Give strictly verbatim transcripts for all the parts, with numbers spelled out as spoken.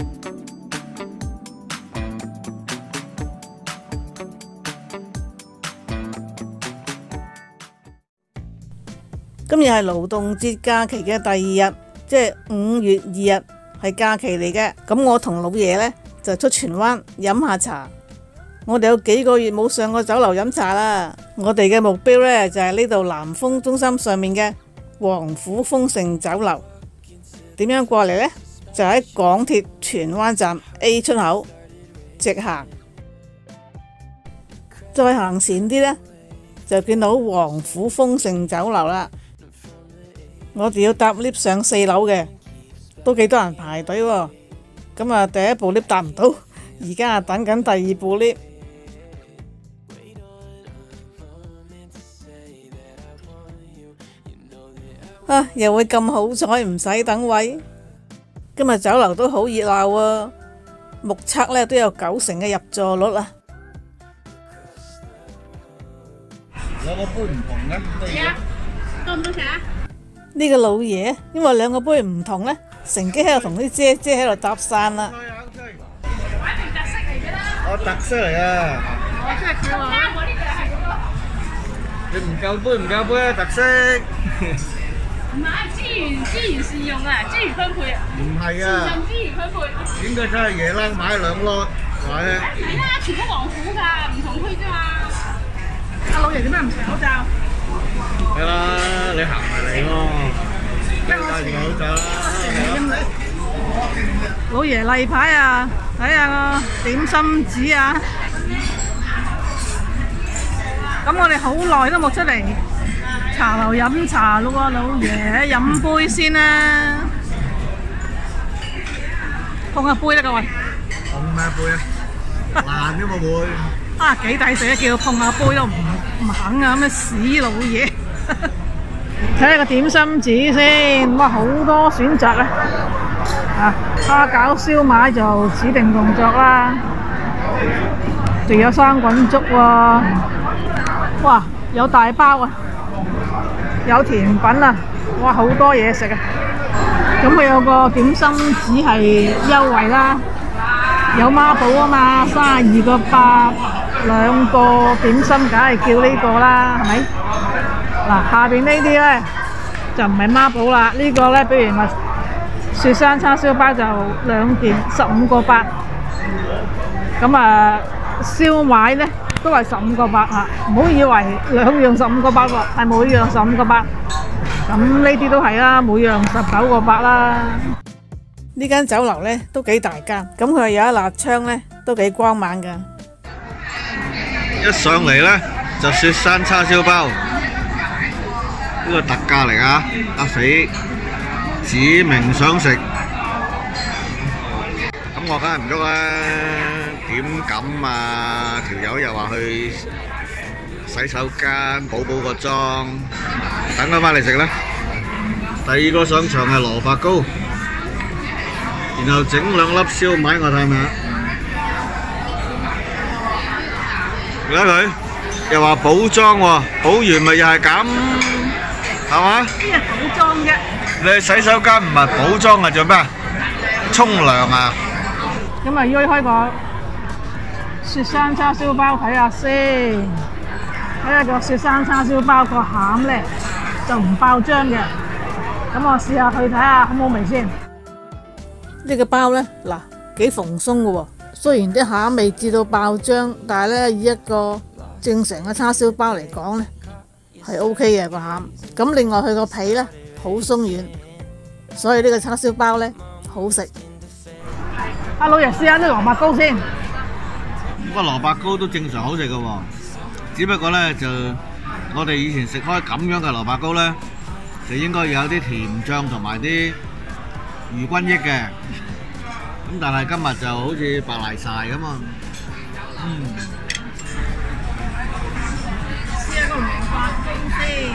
今日係勞動節假期嘅第二日，即係五月二日係假期嚟嘅。咁我同老爺呢，就出荃灣飲下茶。我哋有幾個月冇上過酒樓飲茶啦。我哋嘅目標呢，就係呢度南豐中心上面嘅王府豐盛酒樓。點樣過嚟呢？就喺港鐵荃灣站 A 出口直行，再行前啲呢，就見到王府豐盛酒樓啦。我哋要搭 lift 上四樓嘅，都幾多人排隊喎。咁啊，第一部 lift 搭唔到，而家啊等緊第二部 lift。啊，又會咁好彩唔使等位。今日酒樓都好熱鬧喎，目測呢都有九成嘅入座率啊。 兩個杯唔同嘅， 係啊，多唔多錢啊？ 呢個老爺因為兩個杯唔同呢，乘機喺度同啲姐姐喺度搭訕啦。 擺明特色嚟嘅啦。 我特色嚟啊！ 我即係佢話啱我呢個係嗰個。 你唔夠杯唔夠杯啊！特色。 唔係資源資源善用啊，資源分配啊。 唔係啊。 善用資源分配。 應該真係夜冷買兩粒，話咧。 係啦，全部王府㗎，唔同區啫嘛。阿老爺點解唔除口罩？ 係啦，你行埋嚟咯，戴住口罩啦。 老爺例牌啊，睇下個點心紙啊。咁我哋好耐都冇出嚟茶樓飲茶咯喎，老爺飲杯先啦。碰下杯啦，各位。 碰咩杯啊？爛嘅嘛會。 啊，幾抵死啊！叫碰下杯都唔唔肯啊！咁嘅屎老嘢。睇下個點心紙先，哇，好多選擇啊！啊，蝦餃燒賣就指定動作啦，仲有生滾粥喎，哇，有大包啊，有甜品啊，哇，好多嘢食啊！咁佢有個點心紙係優惠啦，有孖寶啊嘛，三十二個八兩個點心，梗係叫呢個啦，係咪？嗱，下邊呢啲咧就唔係孖寶啦，呢個咧，比如話雪山叉燒包就兩件十五個八，咁啊燒賣咧都係十五個八啊，唔好以為兩樣十五個八喎，係每樣十五個八，咁呢啲都係啦，每樣十九個八啦。呢間酒樓咧都幾大間，咁佢有一辣窗咧都幾光猛噶。 一上嚟咧就雪山叉燒包。呢個特價嚟啊！阿肥指明想食，咁我梗係唔喐啦。點敢啊？條友又話去洗手間補補個妝，等佢返嚟食啦。第二個上場係蘿蔔糕，然後整兩粒燒賣我睇下。你睇佢又話補妝喎，補完咪又係咁。係嘛？ 邊係補妝啫？ 你去洗手間唔係補妝啊？做咩？沖涼啊？ 咁啊，約開個雪山叉燒包睇下先，睇下個雪山叉燒包個餡咧就唔爆漿嘅。咁我試下去睇下好唔好味先。呢個包咧嗱幾蓬鬆嘅喎，雖然啲餡未至到爆漿，但係咧以一個正常嘅叉燒包嚟講咧，係 O K 嘅個餡，咁另外佢個皮咧好鬆軟，所以呢個叉燒包咧好食。阿老爺試下啲蘿蔔糕先。 個蘿蔔糕都正常好食嘅喎，只不過咧就我哋以前食開咁樣嘅蘿蔔糕咧，就應該要有啲甜醬同埋啲餘均益嘅，咁但係今日就好似白賴晒咁啊。嗯。 個蘿蔔糕先，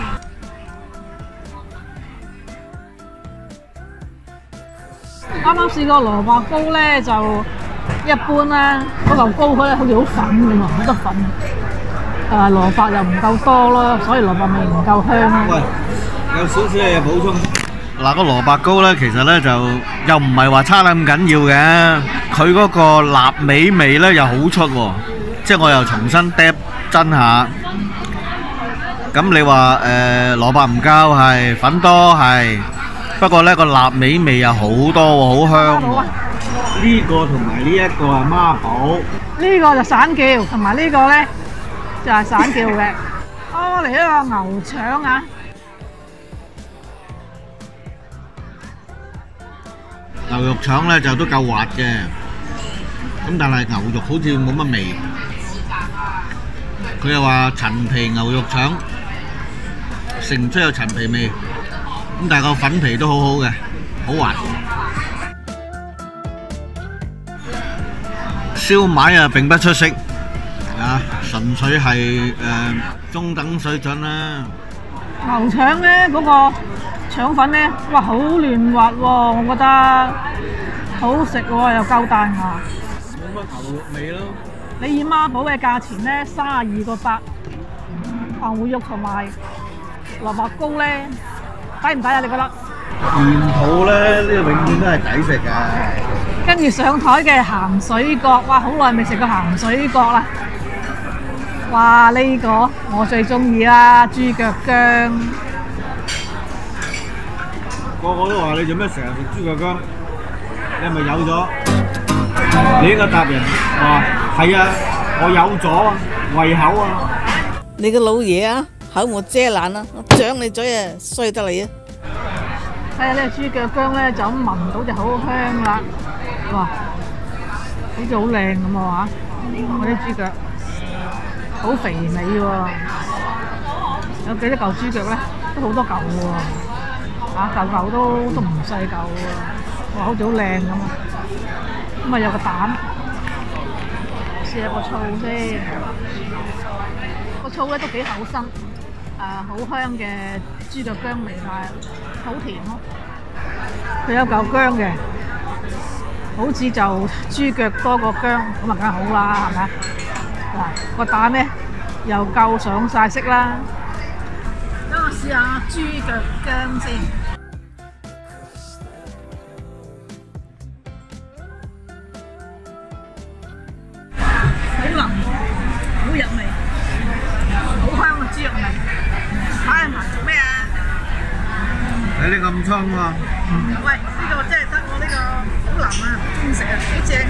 啱啱試過蘿蔔糕咧就一般啦，嗰嚿糕佢咧好似好粉咁啊，好多粉，但係蘿蔔又唔夠多咯，所以蘿蔔味唔夠香啊。 喂，有少少嘢補充， 嗱個蘿蔔糕咧，其實咧就又唔係話差得咁緊要嘅，佢嗰個臘味味咧又好出喎，即係我又重新嗒真下。咁你話誒蘿蔔唔夠係，粉多係，不過咧個臘味味又好多喎，好香喎。呢個同埋呢一個係孖寶， 呢個就散叫，同埋呢個咧就係散叫嘅。哦，嚟一個牛腸啊！ 牛肉腸咧就都夠滑嘅，咁但係牛肉好似冇乜味。佢又話陳皮牛肉腸，食唔出有陳皮味，咁但係個粉皮都好好嘅，好滑。燒賣啊並不出色，啊純粹係誒中等水準啦。 牛腸咧嗰個腸粉咧，哇好嫩滑喎，我覺得好食喎，又夠彈牙。 冇乜牛肉味咯。 你以孖寶嘅價錢咧，三十二個八，牛肉同埋蘿蔔糕咧，抵唔抵啊？你覺得？ 鹽鋪咧，呢個永遠都係抵食㗎。 跟住上台嘅鹹水角，哇！好耐未食過鹹水角啦。哇！呢個我最中意啦，豬腳薑。 個個都話你做咩成日食豬腳薑？你係咪有咗？你應該答人話係啊，我有咗啊，胃口啊。 你個老嘢啊，口我遮爛啊，我掌你嘴啊，衰得你啊！ 睇下呢個豬腳薑咧，就咁聞到就好香啦。哇！好似好靚咁啊！嗰啲豬腳好肥美喎，有幾多嚿豬腳咧？都好多嚿喎，嚇嚿嚿都都唔細嚿喎，哇！好似好靚咁啊！咁啊有個蛋，試下個醋先，個醋咧都幾厚身，誒好香嘅豬腳薑味啦，好甜咯。佢有嚿薑嘅。好似就豬腳多過薑，咁啊梗係好啦，係咪啊？嗱，個蛋咧又夠上晒色啦。等我試下豬腳薑先。好腍，好入味，好香嘅豬肉味。買埋做咩啊？ 睇你咁倉喎。 喂，呢個真係得我呢個。好腍啊，唔食啊，幾正！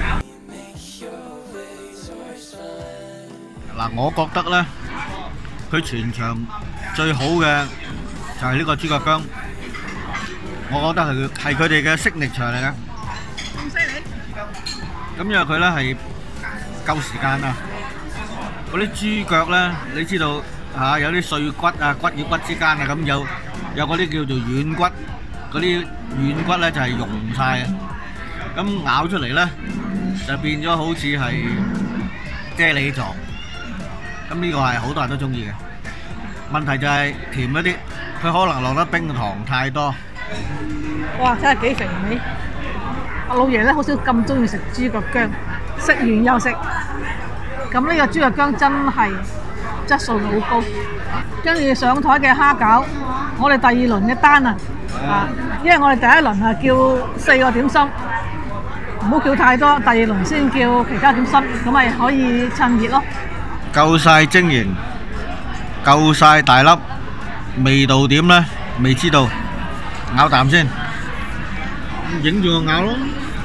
嗱，我覺得咧，佢全場最好嘅就係呢個豬腳薑，我覺得係佢係佢哋嘅signature嚟嘅。 咁犀利？ 咁因為佢咧係夠時間啊！嗰啲豬腳咧，你知道嚇有啲碎骨啊，骨與骨之間啊，咁有有嗰啲叫做軟骨，嗰啲軟骨咧就係溶曬啊！咁咬出嚟咧，就變咗好似係啫喱狀。咁呢個係好多人都中意嘅。問題就係甜一啲，佢可能落得冰糖太多。 哇！真係幾肥美。阿老爺咧好少咁中意食豬腳薑，食完又食。咁呢個豬腳薑真係質素好高。跟住上台嘅蝦餃，我哋第二輪嘅單啊，啊，因為我哋第一輪係叫四個點心。唔好叫太多，第二輪先叫其他點心，咁咪可以趁熱咯。 夠晒晶瑩，夠晒大粒，味道點咧？未知道，咬啖先，影住我咬咯。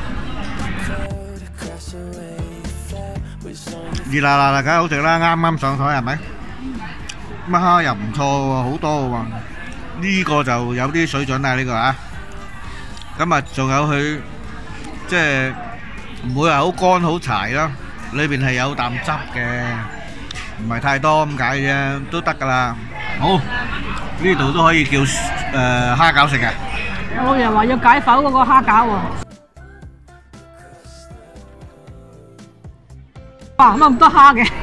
熱辣辣啦，梗係好食啦！啱啱上台係咪？乜蝦又唔錯喎，好多喎。呢個就有啲水準啦，呢個啊。咁啊，仲有佢。即係唔會係好乾好柴咯，裏邊係有啖汁嘅，唔係太多咁解啫，都得㗎啦。好，呢度都可以叫誒蝦餃食嘅。 我老爺話要解剖嗰個蝦餃喎。哇！乜咁多蝦嘅？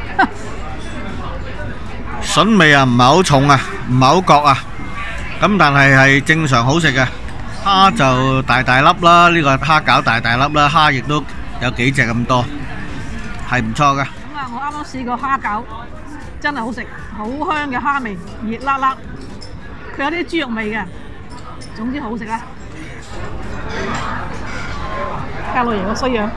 筍味啊，唔係好重啊，唔係好覺啊，咁但係係正常好食嘅。蝦就大大粒啦，呢個蝦餃大大粒啦，蝦亦都有幾隻咁多，係唔錯嘅。 咁啊，我啱啱試過蝦餃，真係好食，好香嘅蝦味，熱辣辣。佢有啲豬肉味嘅， 總之好食啦。睇下老爺個衰樣。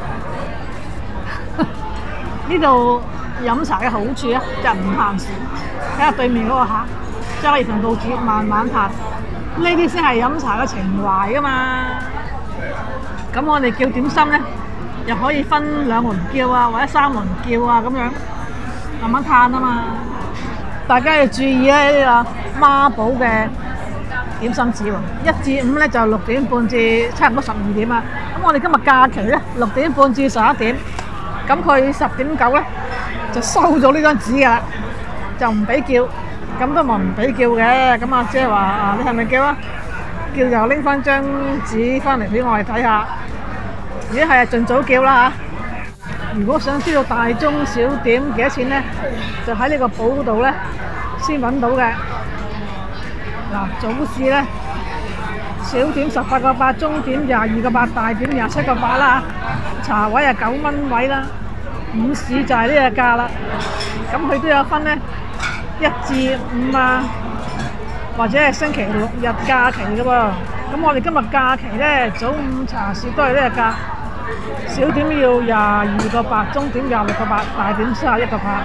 呢度飲茶嘅好處啊，就唔限時。睇下對面嗰個客，揸住份報紙慢慢嘆，呢啲先係飲茶嘅情懷噶嘛。咁我哋叫點心咧，又可以分兩輪叫啊，或者三輪叫啊咁樣，慢慢嘆啊嘛。大家要注意咧呢個孖寶嘅點心紙喎，一至五咧就六點半至差唔多十二點啊。咁我哋今日假期咧，六點半至十一點。咁佢十點九咧就收咗呢張紙㗎啦，就唔俾叫，咁都冇唔俾叫嘅。咁阿姐話：啊，你係咪叫啊？叫就拎翻張紙翻嚟俾我哋睇下。如果係，盡早叫啦嚇。如果想知道大中小點幾多錢咧，就喺呢個簿度咧先揾到嘅。嗱，早市咧小點十八個八，中點廿二個八，大點廿七個八啦。茶位係九蚊位啦，午市就係呢個價啦。咁佢都有分咧，一至五啊，或者係星期六日假期嘅喎。咁我哋今日假期咧，早午茶市都係呢個價，小點要廿二個八，中點廿六個八，大點三十一個八。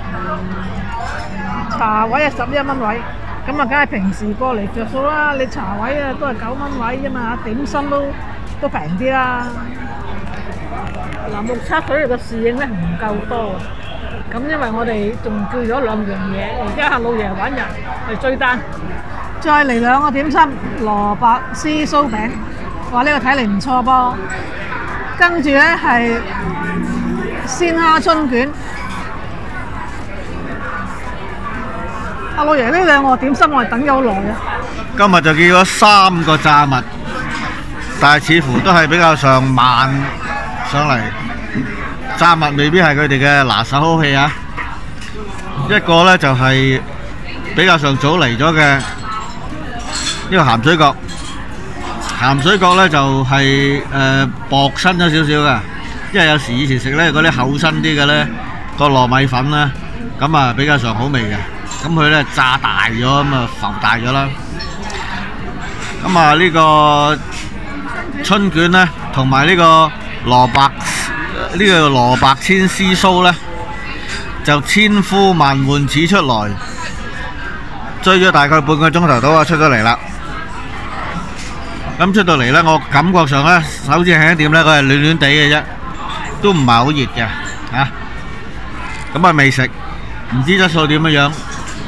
茶位係十一蚊位，咁啊，梗係平時過嚟着數啦。你茶位啊都係九蚊位啫嘛，點心都都平啲啦。嗱，目測佢哋嘅侍應咧唔夠多，咁因為我哋仲叫咗兩樣嘢，而家阿老爺揾人去追單，再嚟兩個點心，蘿蔔絲酥餅，哇！呢、這個睇嚟唔錯噃。跟住咧係鮮蝦春卷，阿老爺呢兩個點心我哋等咗好耐啊。 今日就叫咗三個炸物，但係似乎都係比較上慢上嚟。炸物未必係佢哋嘅拿手好戲啊！一個呢就係、是、比較上早嚟咗嘅呢個鹹水角，鹹水角呢就係、是、誒、呃、薄身咗少少嘅，因為有時以前食呢嗰啲厚身啲嘅呢個糯米粉呢，咁啊比較上好味嘅，咁佢呢炸大咗，咁啊浮大咗啦。咁啊呢個春卷呢，同埋呢個蘿蔔。呢個蘿蔔千絲酥呢，就千呼萬喚始出來，追咗大概半個鐘頭到啊，出咗嚟啦。咁出到嚟呢，我感覺上呢，手指輕一點呢，佢係暖暖地嘅啫，都唔係好熱嘅嚇。咁啊未食，唔知質素點樣樣。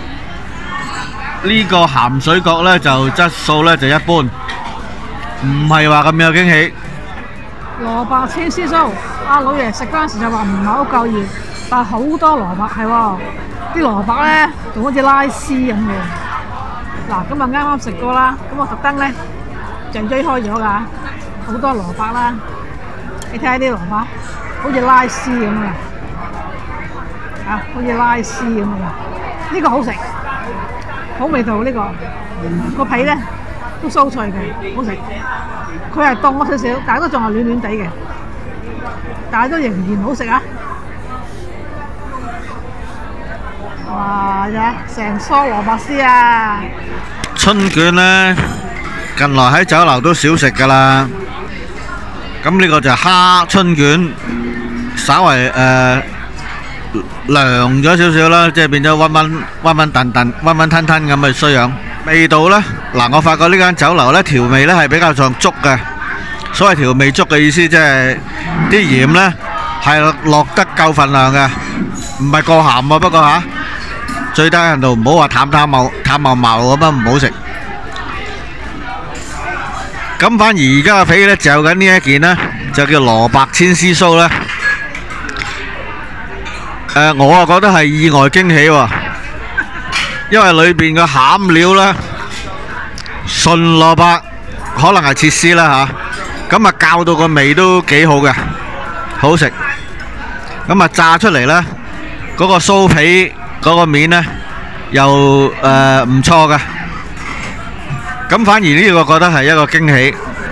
呢個鹹水角呢，就質素呢，就一般，唔係話咁有驚喜。 蘿蔔千絲酥。阿老爺食嗰陣時就話唔係好夠熱，但係好多蘿蔔係喎，啲蘿蔔咧仲好似拉絲咁嘅。嗱，咁啊啱啱食過啦，咁我特登咧就追開咗㗎，好多蘿蔔啦。你睇下啲蘿蔔，好似拉絲咁嘅，啊，好似拉絲咁嘅。呢個好食，好味道呢個，個皮咧都酥脆嘅，好食。佢係凍咗少少，但係都仲係暖暖地嘅。但係都仍然好食啊！哇呀，成梳蘿蔔絲啊！ 春卷呢，近來喺酒樓都少食㗎啦。咁呢個就蝦春卷，稍為誒涼咗少少啦，即係變咗溫溫溫溫燉燉、溫溫吞吞咁嘅衰樣。味道呢，嗱我發覺呢間酒樓呢調味呢係比較上足嘅。所謂調味足嘅意思，即係啲鹽呢係落得夠份量嘅，唔係過鹹喎。不過嚇，最低限度唔好話淡淡茂淡茂茂咁樣，唔好食。咁反而而家嘅皮呢，就緊呢一件呢，就叫蘿蔔千絲酥呢。誒，我啊覺得係意外驚喜喎，因為裏邊嘅餡料呢，純蘿蔔可能係切絲啦嚇。咁啊，教到個味都幾好嘅，好食。咁啊，炸出嚟呢，嗰個酥皮嗰個面呢，又誒唔錯嘅。咁反而呢個覺得係一個驚喜。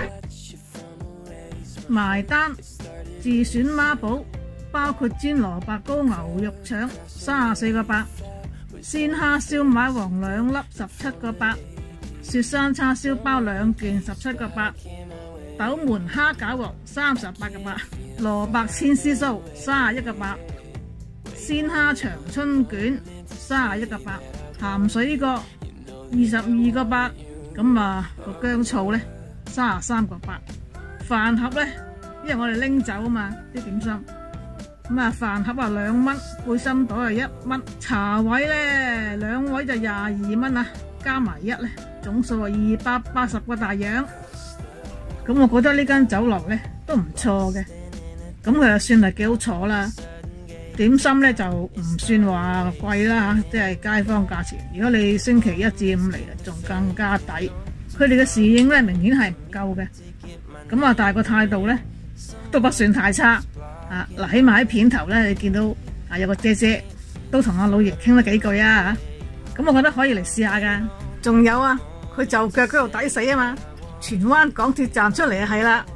埋單自選孖寶，包括煎蘿蔔糕、牛肉腸三十四個八，鮮蝦燒賣黃兩粒十七個八， 雪山叉燒包兩件十七個八，斗門蝦餃鑊三十八個八，蘿蔔千絲酥三十一個八，鮮蝦長春卷三十一個八，鹹水角二十二個八，咁啊個薑醋呢三十三個八，飯盒呢，因為我哋拎走啊嘛啲點心，咁啊飯盒啊兩蚊，背心袋啊一蚊，茶位呢兩位就廿二蚊啊，加埋一呢總數係二百八十個大洋。咁我覺得呢間酒樓呢都唔錯嘅，咁佢又算係幾好坐啦。點心呢就唔算話貴啦，即係街坊價錢。如果你星期一至五嚟，仲更加抵。佢哋嘅侍應呢明顯係唔夠嘅，咁啊但係個態度呢都不算太差啊。嗱，起碼喺片頭呢，你見到啊有個姐姐都同阿老爺傾咗幾句啊，咁我覺得可以嚟試下噶。仲有啊，佢就腳嗰度抵死啊嘛，荃灣港鐵站出嚟啊係啦。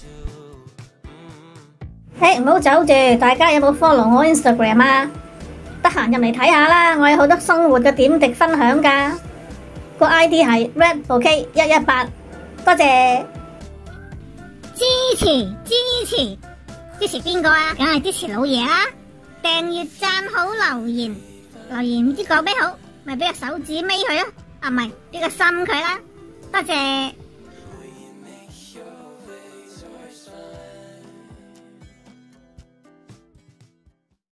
誒，唔好走住，大家有冇 follow 我 Instagram 啊？得閒入嚟睇下啦，我有好多生活嘅點滴分享噶。個 I D 係 redbouquet 一一八，多謝支持支持支持邊個啊？梗係支持老爺啦！訂閱、讚好、留言留言唔知講咩好，咪俾個手指尾佢咯，啊唔係俾個心佢啦，多謝。